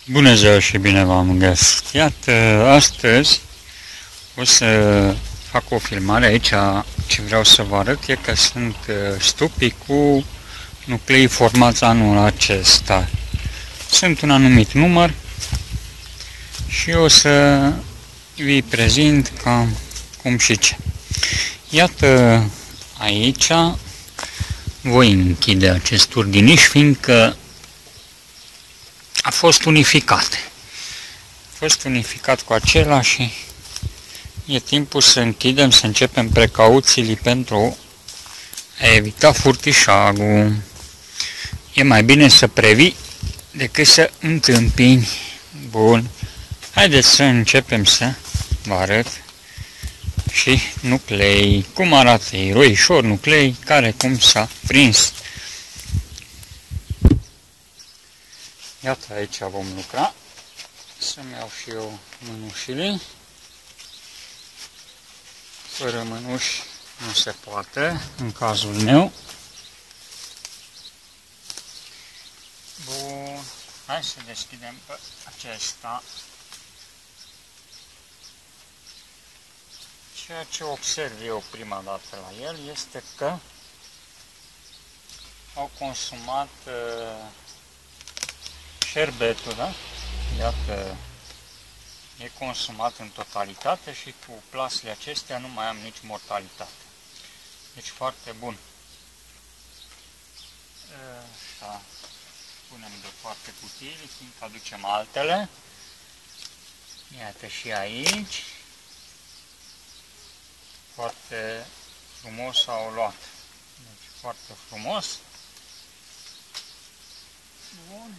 Bună ziua și bine v-am găsit! Iată, astăzi o să fac o filmare aici. Ce vreau să vă arăt e că sunt stupii cu nuclei formați anul acesta. Sunt un anumit număr și o să vi prezint cam cum și ce. Iată, aici voi închide acest urdiniș, fiindcă a fost unificat. A fost unificat cu acela și e timpul să închidem, să începem precauțiile pentru a evita furtișagul. E mai bine să previi decât să întâmpini. Bun. Haideți să începem să vă arăt și nuclei. Cum arată ei? Roișor, nuclei, care cum s-a prins. Iată, aici vom lucra. Să-mi iau și eu mânușile. Fără mânuși nu se poate, în cazul meu. Bun. Hai să deschidem pe acesta. Ceea ce observ eu prima dată la el este că au consumat șerbetul, da? Iată, e consumat în totalitate și cu plasele acestea nu mai am nici mortalitate. Deci foarte bun. Așa, punem deoparte cutiile, fiindcă aducem altele. Iată și aici. Foarte frumos au luat. Deci foarte frumos. Bun.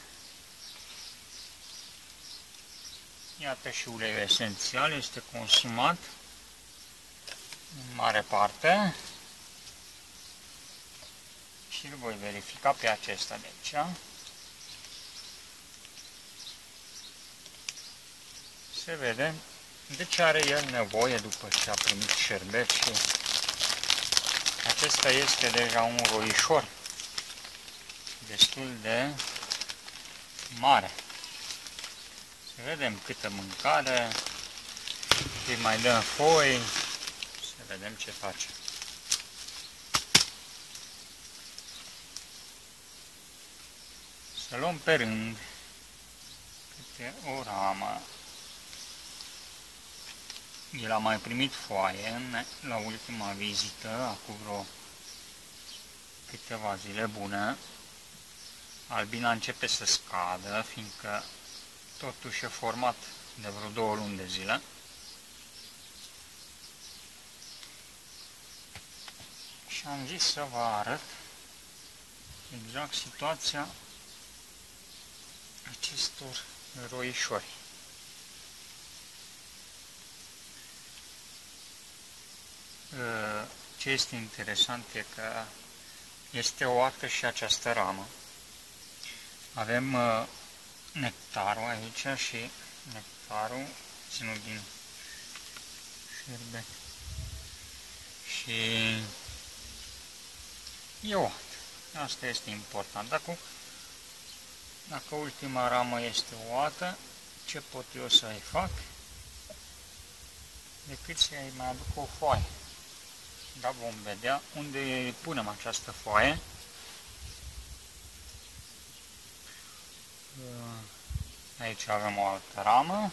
Iată și uleiul esențial este consumat în mare parte și îl voi verifica pe acesta de aici. Se vede de ce are el nevoie după ce a primit șerbet și acesta este deja un roișor destul de mare. Să vedem câtă mâncare, îi mai dăm foi, să vedem ce face. Să luăm pe rând câte o ramă. El a mai primit foaie la ultima vizită, acum vreo câteva zile bune. Albina începe să scadă, fiindcă totuși e format de vreo 2 luni de zile. Și am zis să vă arăt exact situația acestor roișori. Ce este interesant e că este oată și această ramă. Avem nectarul aici și nectarul ținut din șerbe și e oată. Asta este important. Dacă ultima ramă este oată, ce pot eu să-i fac decât să-i mai aduc o foaie. Dar vom vedea unde punem această foaie. Aici avem o altă ramă.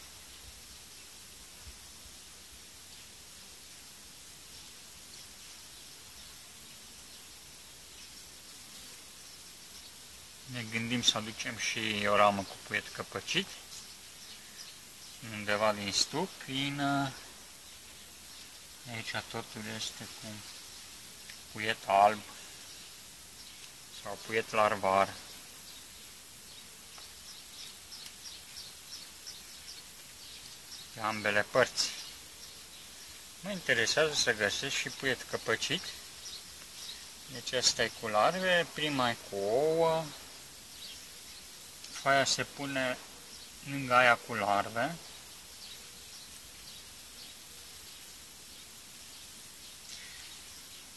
Ne gândim să aducem și o ramă cu puiet căpăcit undeva din stup, aici totul este cu puiet alb sau puiet larvar. Pe ambele părți. Mă interesează să găsesc și puiet căpăcit. Deci asta e cu larve, prima e cu ouă. Foaia se pune lângă aia cu larve.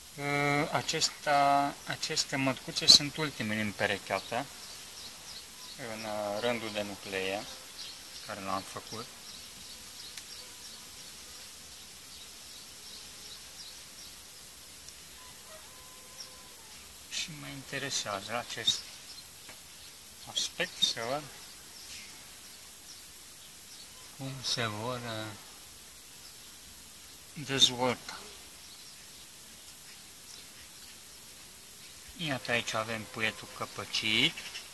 Aceste mătcuțe sunt ultimele împerecheate. în rândul de nuclee care l-am făcut. Și mă interesează acest aspect, să văd cum se vor dezvolta. Iată, aici avem puietul căpăcit.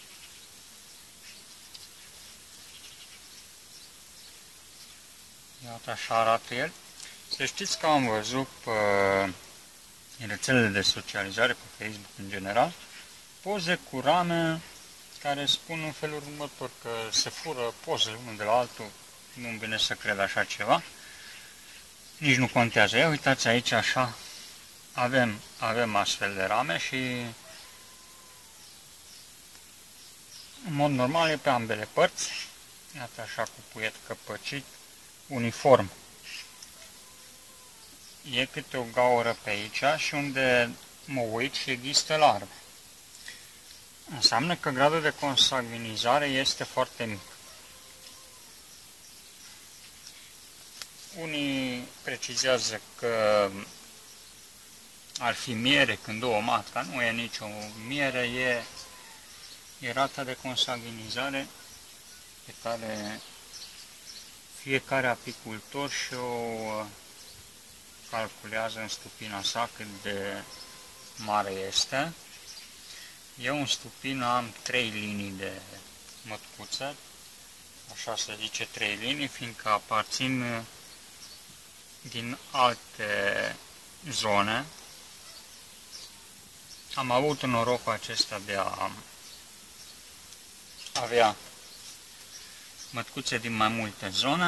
Iată, așa arată el. Să știți că am văzut pe rețelele de socializare, pe Facebook în general, poze cu rame care spun în felul următor, că se fură pozele unul de la altul. Nu-mi vine să cred așa ceva. Nici nu contează. Ia uitați aici așa, avem astfel de rame și în mod normal e pe ambele părți. Iată așa cu puiet căpăcit, uniform. E câte o gaură pe aici și unde mă uit și există larve. Înseamnă că gradul de consanguinizare este foarte mic. Unii precizează că ar fi miere când ouă matca, nu e nicio miere, e rata de consanguinizare pe care fiecare apicultor și-o calculează în stupina sa cât de mare este. Eu în stupină am 3 linii de mătcuță, așa se zice 3 linii, fiindcă aparțin din alte zone. Am avut norocul acesta de a avea mătcuțe din mai multe zone.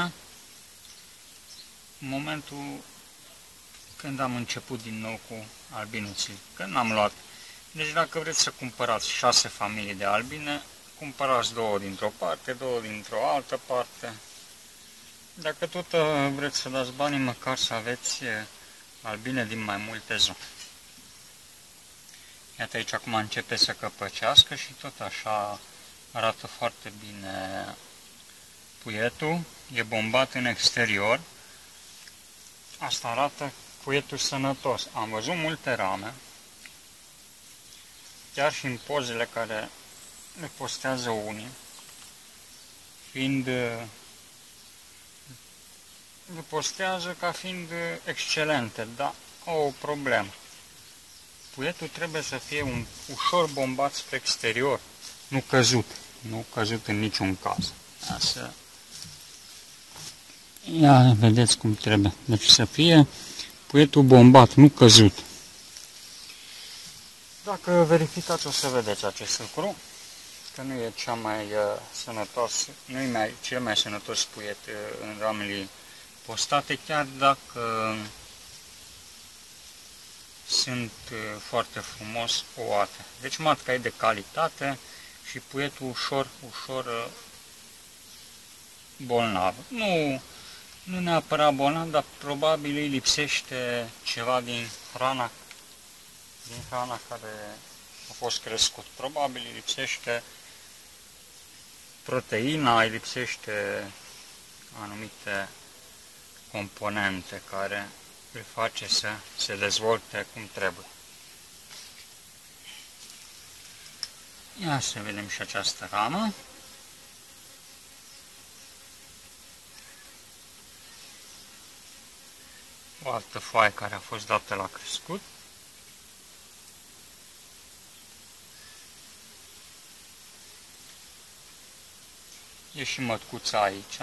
În momentul când am început din nou cu albinuții, când am luat. Deci dacă vreți să cumpărați 6 familii de albine, cumpărați 2 dintr-o parte, 2 dintr-o altă parte. Dacă tot vreți să dați banii, măcar să aveți albine din mai multe zone. Iată aici acum începe să căpăcească și tot așa arată foarte bine puietul. E bombat în exterior. Asta arată puietul sănătos. Am văzut multe rame, chiar și în pozele care le postează unii, le postează ca fiind excelente, dar au o problemă. Puietul trebuie să fie ușor bombat spre exterior, nu căzut în niciun caz. Ia vedeți cum trebuie. Deci să fie puietul bombat, nu căzut. Dacă verificați o să vedeți acest lucru, că nu e cea mai sănătos, nu e cel mai sănătos puiet în ramele postate, chiar dacă sunt foarte frumos ouate. Deci matca e de calitate și puietul ușor bolnav. Nu neapărat bolnav, dar probabil îi lipsește ceva din hrana care a fost crescut. Probabil îi lipsește proteina, îi lipsește anumite componente care îl face să se dezvolte cum trebuie. Ia să vedem și această ramă. O altă foaie care a fost dată la crescut. E și mătcuța aici.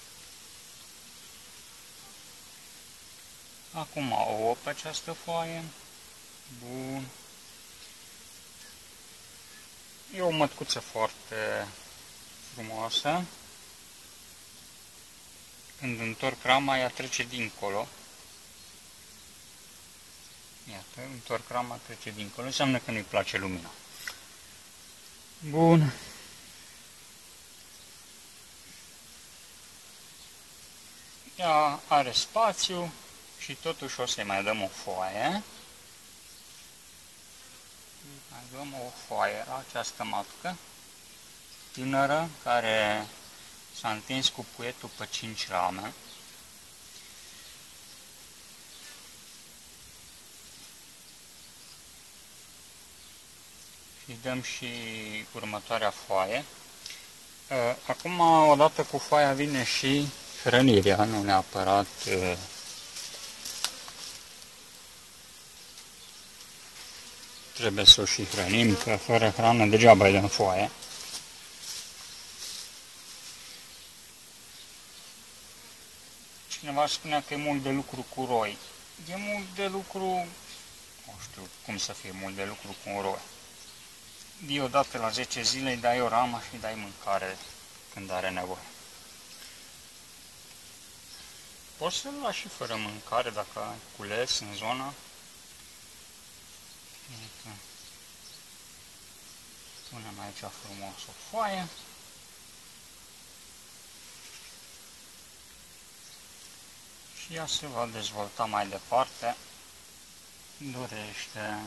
Acum ouă pe această foaie. Bun. E o mătcuță foarte frumoasă. Când întorc rama, ea trece dincolo. Iată, întorc rama, trece dincolo. Înseamnă că nu-i place lumina. Bun. Ea are spațiu și totuși o să-i mai dăm o foaie. Mai dăm o foaie la această matcă. tânără care s-a întins cu puietul pe 5 rame. Și dăm și următoarea foaie. Acum, odată cu foaia vine și hrănirea, nu neapărat trebuie să o și hrănim, că fără hrană degeaba îi dăm foaie. Cineva spunea că e mult de lucru cu roi. E mult de lucru, nu știu cum să fie mult de lucru cu un roi. Dii odată la 10 zile, îi dai o ramă și îi dai mâncare când are nevoie. Poți să-l lași și fără mâncare dacă ai cules în zona. Punem aici frumos o foaie. Și ea se va dezvolta mai departe. Dorește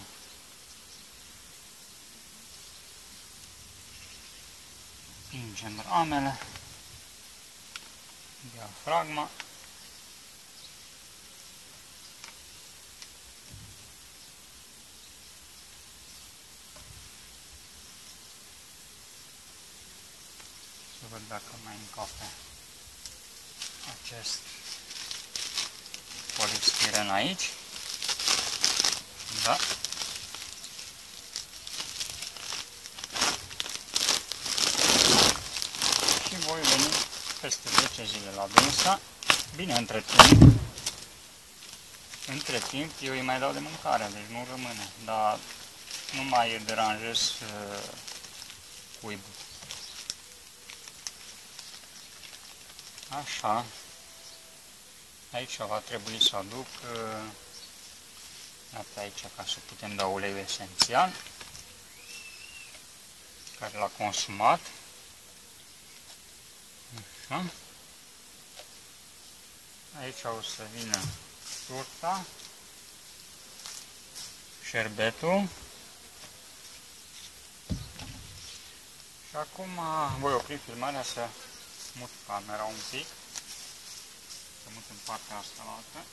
pingem ramele, diafragma. Să văd dacă mai încape acest polistiren aici. Da. Și voi veni peste 10 zile la dânsa. Bine, între timp eu îi mai dau de mâncare, deci nu rămâne, dar nu mai deranjez cuibul. Așa. Aici va trebui să aduc iată aici ca să putem da uleiul esențial care l-a consumat. Așa. Aici o să vină turta, șerbetul și acum voi opri filmarea să mut camera un pic, să mut în partea asta la altă.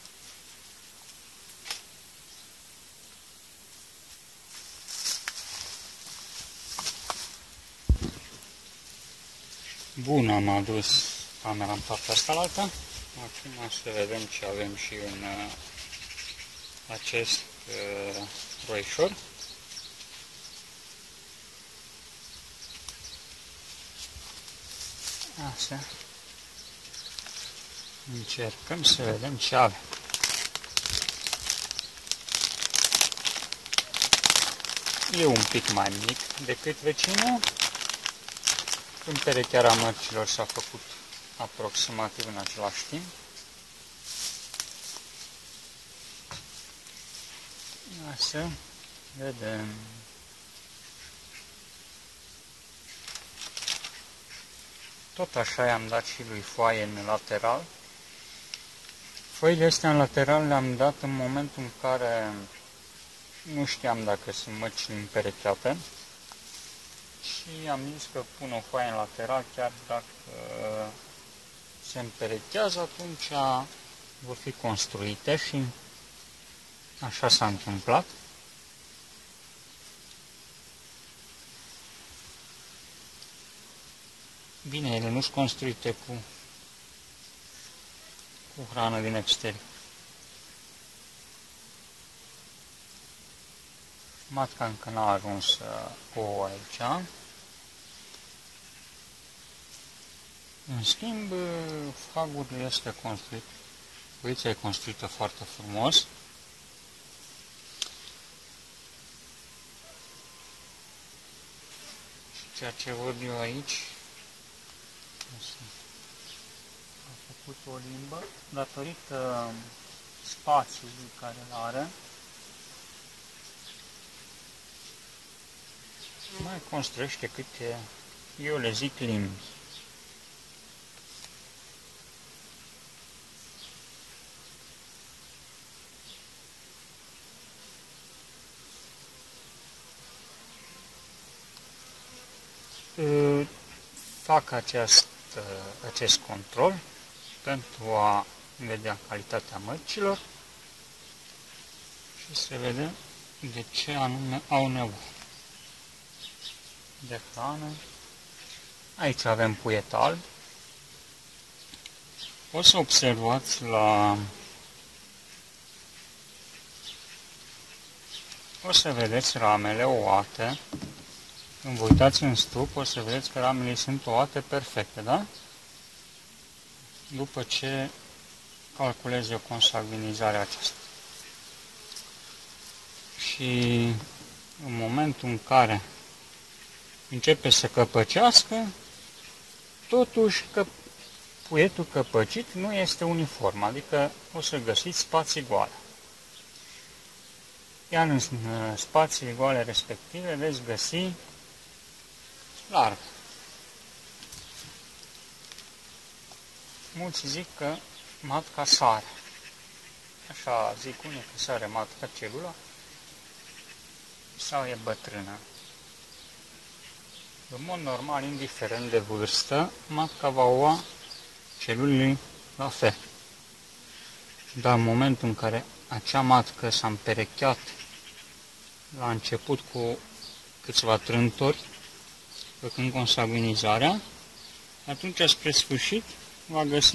Bun, am adus camera în partea asta la altă. Acum să vedem ce avem și în acest roișor. Așa. Încercăm să vedem ce avem. E un pic mai mic decât vecinul. În perecheara mărcilor s-a făcut aproximativ în același timp. Așa, vedem. Tot așa i-am dat și lui foaie în lateral. Foile astea în lateral le-am dat în momentul în care nu știam dacă sunt mărcile împerecheate. Și am zis că pun o foaie în lateral, chiar dacă se împerechează, atunci vor fi construite și așa s-a întâmplat. Bine, ele nu sunt construite cu hrană din exterior. Matca încă n-a ajuns ouă aici. În schimb, fagul este construit. Uiți, e construită foarte frumos. Și ceea ce văd eu aici, a făcut o limbă datorită spațiului care îl are. Mai construiește câte, eu le zic, limbi. fac acest control pentru a vedea calitatea mărcilor și să vedem de ce anume au nevoie de hrană. Aici avem puiet alb. O să observați o să vedeți ramele oate. Când vă uitați în stup, o să vedeți că ramele sunt oate perfecte, da? După ce calculez eu consanguinizarea aceasta. Și în momentul în care începe să căpăcească, totuși că puietul căpăcit nu este uniform, adică o să găsiți spații goale. Iar în spațiile goale respective veți găsi larve. Mulți zic că matca sare. Așa zic unii că sare matca celula sau e bătrână. În mod normal, indiferent de vârstă, matca va lua celulele la fel. Dar în momentul în care acea matcă s-a împerecheat la început cu câțiva trântori, făcând consanguinizarea, atunci spre sfârșit va găsi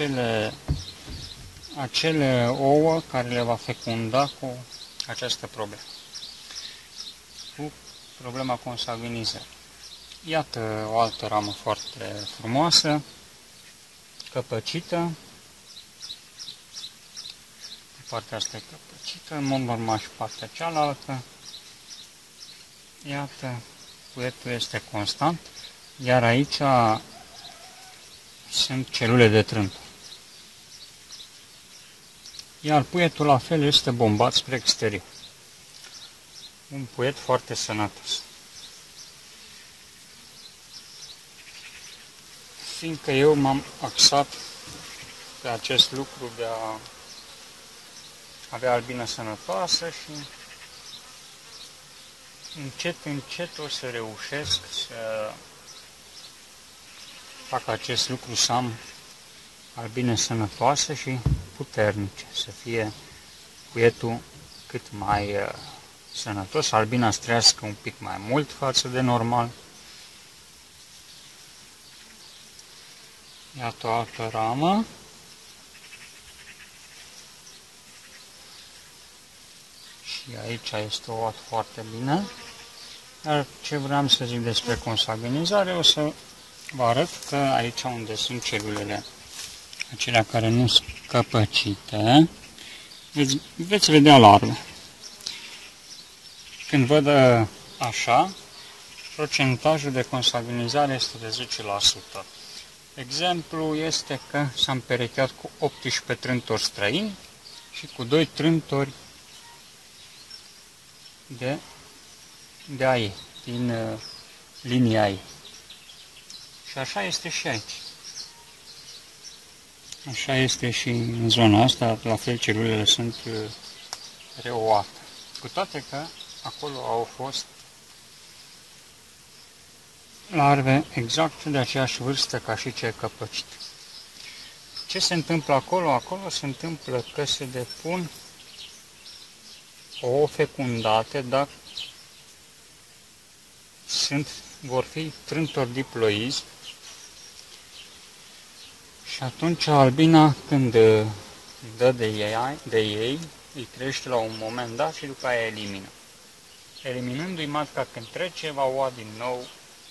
acele ouă care le va fecunda cu această problemă, cu problema consanguinizării. Iată o altă ramă foarte frumoasă, căpăcită. Partea asta e căpăcită, în mod normal și partea cealaltă. Iată, puietul este constant, iar aici sunt celule de trântor. Iar puietul la fel este bombat spre exterior. Un puiet foarte sănătos. Fiindcă eu m-am axat pe acest lucru de a avea albină sănătoasă și încet, încet o să reușesc să fac acest lucru, să am albine sănătoase și puternice, să fie puietul cât mai sănătos, albina să trăiască un pic mai mult față de normal. Iată o altă ramă. Și aici este o foarte bine. Dar ce vreau să zic despre consanguinizare, o să vă arăt că aici unde sunt celulele acelea care nu sunt căpăcite, veți vedea larve. Când văd așa, procentajul de consanguinizare este de 10%. Exemplu este că s-a împerecheat cu 18 trântori străini și cu 2 trântori de a ei, din linia ei. Și așa este și aici. Așa este și în zona asta, la fel celulele sunt reoate. Cu toate că acolo au fost larve exact de aceeași vârstă ca și cei căpăcit. Ce se întâmplă acolo? Acolo se întâmplă că se depun ouă fecundate, dar vor fi trântori diploizi și atunci albina, când dă de ei, îi crește la un moment dat și după aia elimină. Eliminându-i matca când trece, va lua din nou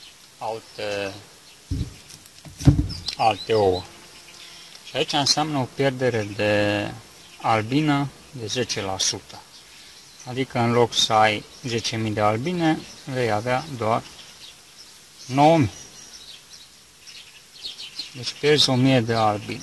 alte ouă. Și aici înseamnă o pierdere de albină de 10%. Adică în loc să ai 10.000 de albine, vei avea doar 9.000. Deci pierzi 1.000 de albine.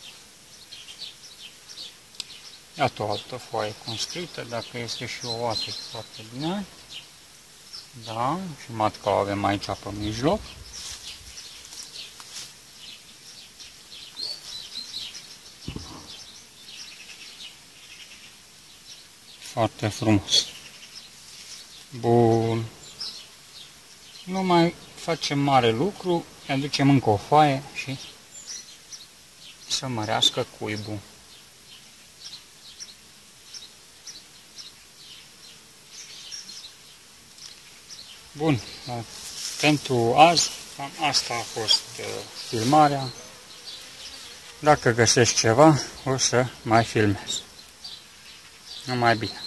Iată o altă foaie construită, dacă este și o oată foarte bine. Da, și matca o avem aici pe mijloc. Foarte frumos. Bun. Nu mai facem mare lucru, Ne aducem încă o foaie și să mărească cuibul. Bun, pentru azi, cam asta a fost filmarea. Dacă găsesc ceva, o să mai filmez. Numai bine!